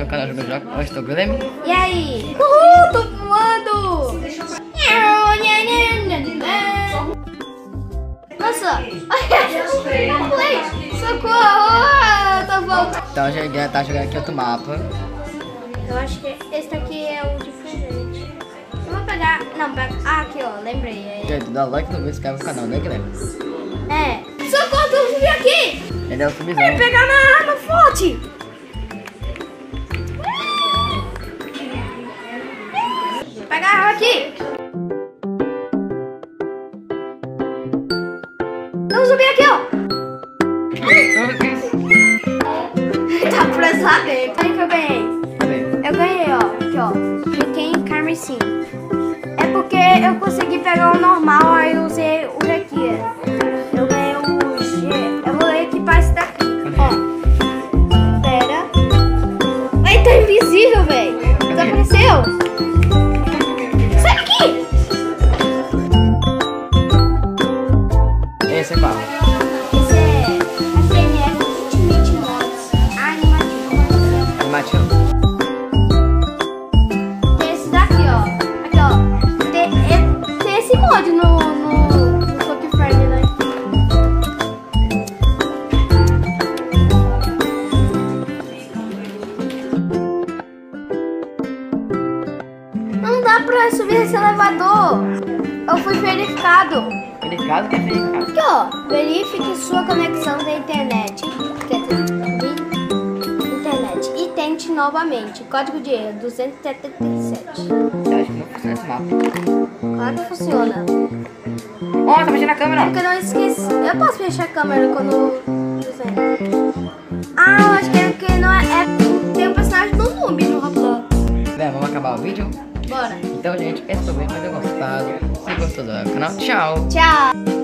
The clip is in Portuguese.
no canal Jogando. Hoje estou Guilerme. E aí? Uhul, tô voando! Nossa! Não play! Socorro! Tô voltando! Então a gente tá jogando aqui outro mapa. Eu acho que esse daqui é um diferente. Eu vou pegar... Não, pega... Ah, aqui ó, lembrei. Gente, dá like no vídeo e se inscreve no canal, né, Guilerme? É. Socorro, tu subiu aqui! Ele é o subizão. Vai pegar na arma forte! Pega a arma aqui! Não subi aqui, ó! Tá preso lá dentro. Olha que eu ganhei. Eu ganhei, ó. Aqui, ó. Fiquei em carmesim. É porque eu consegui pegar o normal, aí eu usei o daqui. Eu ganhei o G. Eu vou equipar esse daqui. Ó. Pera. Ai, tá invisível, velho. Desapareceu. Sai daqui! Esse é qual? Esse é a CNF Ultimate Mods. Animativo. Tem esse daqui, ó. Aqui, ó. Tem esse mod no Poké Friday, né? Não dá pra subir esse elevador. Eu fui verificado. Verificado? Que é verificado? Aqui, ó. Verifique sua conexão da internet. Internet. E tente novamente. Código de erro 277. Eu acho que não funciona esse mapa. Claro que funciona. Ó, tá mexendo na câmera. Porque eu não esqueci. Eu posso mexer a câmera quando... Ah, eu acho que é porque não é... Tem um personagem do noob no Roblox. Vamos acabar o vídeo? Bora. Então, gente, esse foi o vídeo. Espero ter gostado. Se gostou do canal, tchau. Tchau.